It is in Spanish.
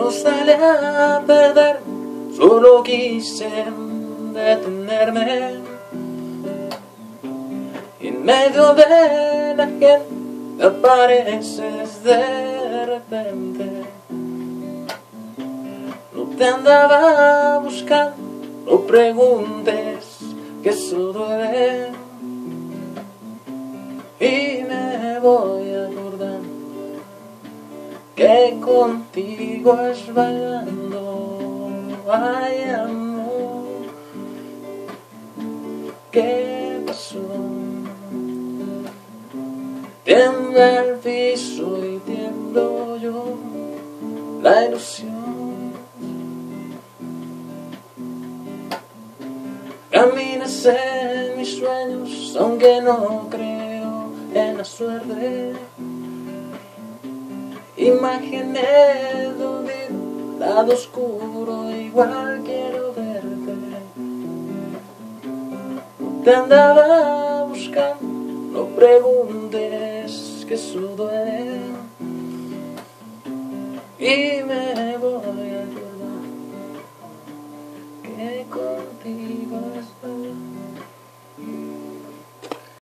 no sale a perder, solo quise detenerme. Y en medio de la gente apareces de repente. No te andaba buscando, no preguntes que eso duele. Y me voy acordando que contigo es bailando. Ay, amor, ¿qué pasó? Tiembla el piso y tiemblo yo, la ilusión. Caminas en mis sueños, aunque no creo en la suerte. Imaginé tu lado oscuro, igual quiero verte. No te andaba buscando, no preguntes que eso duele. Y me